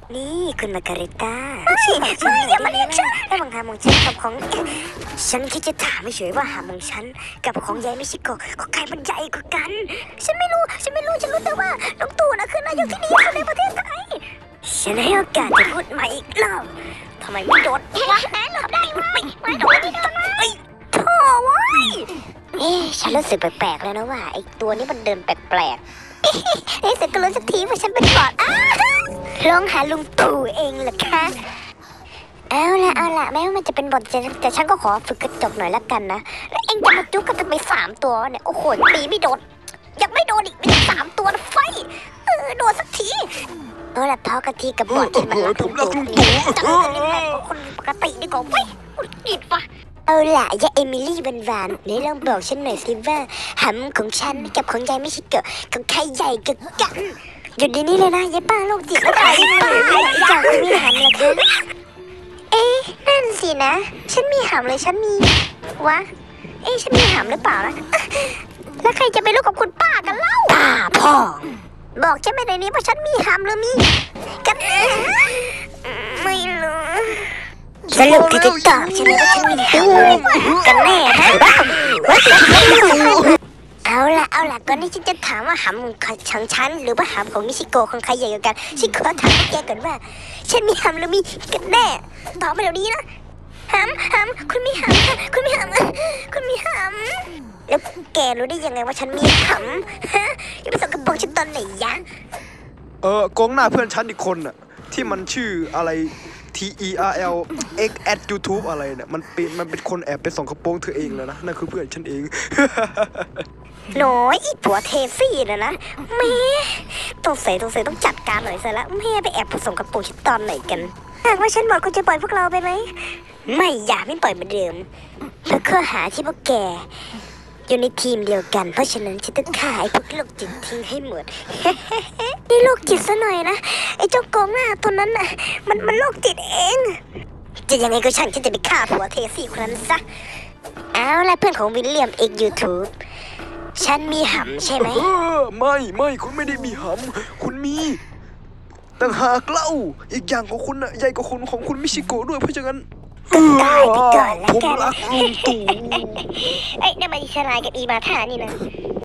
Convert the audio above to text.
นี่คุณมาการิต้าฉันอย่ามาเรียกฉันแล้วบังหามของฉันกับของฉันคิดจะถามไม่เฉยว่าหามของฉันกับของยายมิชิโกะของใครมันใหญ่กว่ากันฉันไม่รู้ฉันรู้แต่ว่าน้องตู่นะคือนายกที่ดีที่สุดในประเทศไทยฉันให้โอกาสจะพูดใหม่อีกรอบทำไมไม่โดดวะหลบได้ไหมไม่โดดทำไมโถ่เว้ยฉันรู้สึกแปลกๆแล้วนะว่าไอ้ตัวนี้มันเดินแปลกๆเสร็จก็รู้สักทีว่าฉันเป็นปอดลองหาลุงตู่เองเหรอคะเอาละแม้ว่ามันจะเป็นบทแต่ฉันก็ขอฝึกกระจกหน่อยละกันนะแล้วเองจะมาจุกกันทำไม3 ตัวเนี่ยโอ้โหตีไม่โดนยังไม่โดนอีกไม่ได้3 ตัวนะไฟโดนสักทีเอาละพอกะทีกับบทที่มันรักลุงตู่จังเลยแบบคนปกติดีกว่าเว้ยอิดวะเอาล่ะยายเอมิลี่หวานๆนี่ลองบอกฉันหน่อยสิว่าหำของฉันกับของยายไม่ใช่เกิดของใครใหญ่กันหยุดเดี๋ยวนี้เลยนะยายป้าโรคจิตแล้วค่ะยายป้าอยากมีหำเหรอคะนั่นสินะฉันมีหำเลยฉันมีวะฉันมีหำหรือเปล่าล่ะแล้วใครจะไปรู้กับคุณป้ากันเล่าป้าพ่อบอกฉันไม่ได้นี้ว่าฉันมีหำหรือมีกันไม่รู้สรุปเธอจะตอบฉันว่าฉันมีหำกันแน่ฮะเอาล่ะก่อนที่ฉันจะถามว่าหำของฉันหรือว่าหำของมิชิโกะของใครใหญ่กว่ากันฉันขอถามพวกแกก่อนว่าฉันมีหำหรือมีกันแน่ตอบมาเดี๋ยวนี้นะหำคุณมีหำค่ะคุณมีหำคุณมีหำแล้วแกรู้ได้ยังไงว่าฉันมีหำฮะอย่าไปส่งกระโปรงฉันตอนไหนยะกองหน้าเพื่อนฉันอีกคนน่ะที่มันชื่ออะไร TERL X at YouTube อะไรเนี่ยมันเป็นคนแอบไปส่องกระโปรงเธอเองแล้วนะนั่นคือเพื่อนฉันเองน้อยอีผัวเทฟี่นะแม่ต้องใส่ต้องจัดการหน่อยซะละแม่ไปแอบผสมกับปู่ฉันตอนไหนกันหากว่าฉันบอกคุณจะปล่อยพวกเราไปไหมไม่อยากไม่ปล่อยเหมือนเดิมเพราะข้อหาที่พวกแกอยู่ในทีมเดียวกันเพราะฉะนั้นฉันต้องฆ่าไอ้พวกโรคจิตทิ้งให้หมดนี่โรคจิตซะหน่อยนะไอ้เจ้ากองหน้าตัวนั้นน่ะมันโรคจิตเองจะยังไงก็ช่างฉันจะไปฆ่าผัวเทฟี่คนนั้นซะเอาละเพื่อนของวิลเลียมเอกยูทูบฉันมีหำใช่ไหมไม่คุณไม่ได้มีหำคุณมีต่างหากเล่าอีกอย่างของคุณน่ะใหญ่กว่าของคุณมิชิโกะด้วยเพราะฉะนั้นได้ไปก่อนแล้วกันผมรักลุงตู่นี่มันอิสรากับอีมาธานี่นะ